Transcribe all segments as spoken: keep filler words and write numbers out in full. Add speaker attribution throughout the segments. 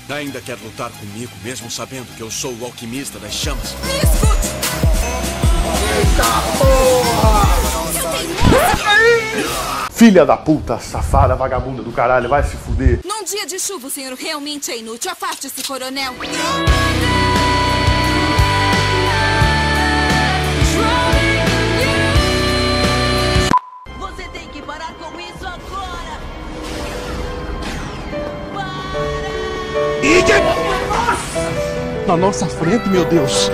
Speaker 1: Ainda quer lutar comigo, mesmo sabendo que eu sou o alquimista das chamas?
Speaker 2: Me escute!
Speaker 3: Eita porra! Filha da puta, safada, vagabunda do caralho, vai se fuder.
Speaker 2: Num dia de chuva, o senhor realmente é inútil. Afaste-se, coronel.
Speaker 4: Você tem que parar com isso agora! Para!
Speaker 3: Na nossa frente, meu Deus.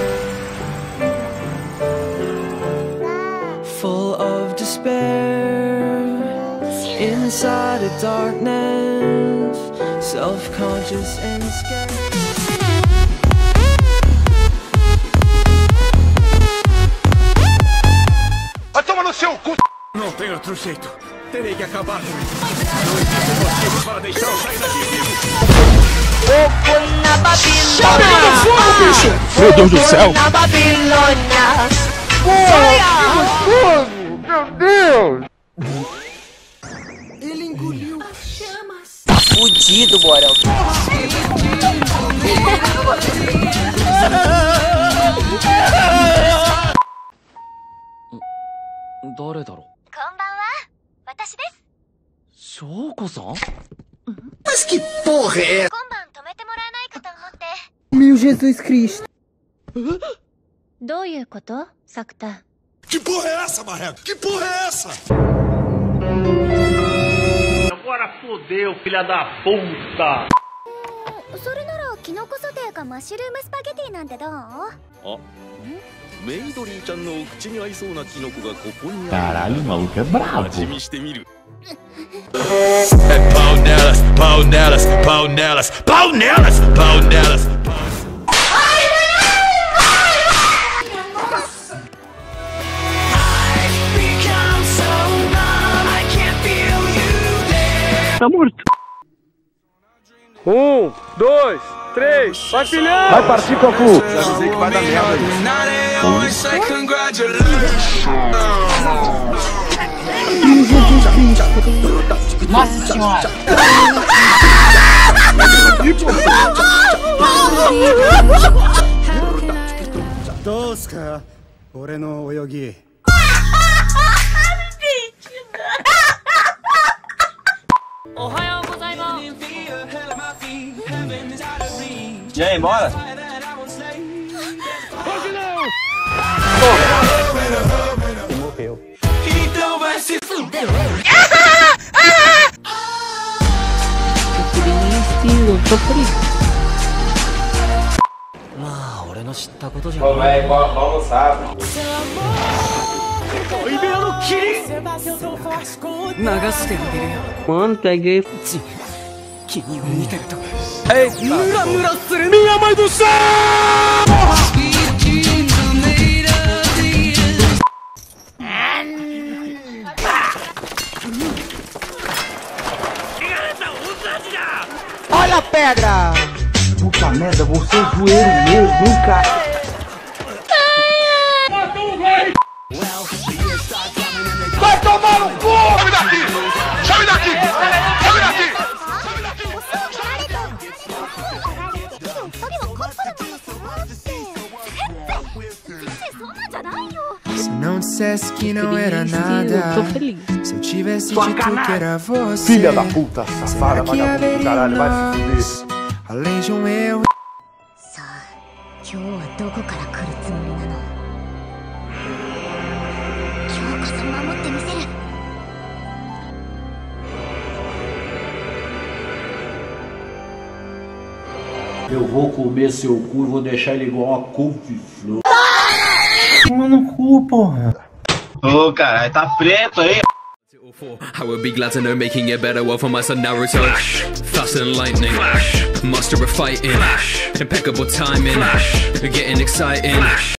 Speaker 5: Full of despair, inside a darkness, self-conscious and scared.
Speaker 3: Vai tomar no seu cu!
Speaker 1: Não tem outro jeito. Terei que acabar com isso. Não existe motivo para deixar eu sair daqui vivo.
Speaker 6: Fogo na Babilônia.
Speaker 3: Chama no fogo, bicho! Meu Deus do céu!
Speaker 6: Na Babilônia.
Speaker 3: Fogo! Meu Deus!
Speaker 2: Ele engoliu as chamas.
Speaker 6: Tá fudido, Borel.
Speaker 5: 誰だろう。
Speaker 7: こんばんは、私です。
Speaker 5: 翔子さん？
Speaker 3: Mas que porra é essa?
Speaker 7: 今晩泊めてもらえないかと思って。
Speaker 8: Meu Jesus Cristo.
Speaker 7: どういうこと、サクタ？
Speaker 1: Que porra é essa, Marreco? Que porra é essa?
Speaker 9: Agora fodeu, filha da puta!
Speaker 7: それならキノコソテーかマッシュルームスパゲティなんてどう？あ、
Speaker 10: メイドリーちゃんのお口に合いそうなキノコがここにある。
Speaker 3: Caralho, o maluco é bravo.
Speaker 10: 味見してみる。
Speaker 1: Pau nelas, pau nelas, pau nelas, pau nelas, pau nelas.
Speaker 9: Tá morto.
Speaker 3: Um, dois, três, vai filhão! Vai partir, Cocu! Já avisei que vai dar merda aí.
Speaker 8: Nossa senhora!
Speaker 11: Tosca, 俺の泳ぎ。
Speaker 9: E aí, bora?
Speaker 3: Hoje não!
Speaker 9: Ele morreu.
Speaker 5: Então vai se fuder!
Speaker 8: Estilo, tô feliz.
Speaker 5: Ah, 俺の知ったことじゃ
Speaker 9: Ô, véi, vamos almoçar.
Speaker 5: 恋部屋の霧流してあげるよ
Speaker 8: Mano, peguei.
Speaker 5: 君を見てるとムラムラする
Speaker 3: Minha mãe do céu!
Speaker 8: Olha a pedra!
Speaker 11: Puta merda, você é zoeiro mesmo, cara.
Speaker 3: Vai tomar no cu! Sai daqui! Sai daqui! Sai daqui!
Speaker 5: そnão dissesse que não era nada.
Speaker 8: Tô feliz.
Speaker 5: Se eu tivesse dito que era você.
Speaker 3: Filha da puta, safada, vagabunda do caralho, vai se fuder.
Speaker 5: Além de um erro.
Speaker 7: さあ、今日はどこから来るつもりなの？今日こそ守ってみせる。
Speaker 11: Eu vou comer seu cu e vou deixar ele igual uma couve-flor.
Speaker 8: Toma no cu, porra.
Speaker 9: Ô, oh, caralho, tá preto aí.
Speaker 12: I would be glad to know making it better well for my son Naruto. Faster than lightning, master of fighting, impeccable timing, getting exciting.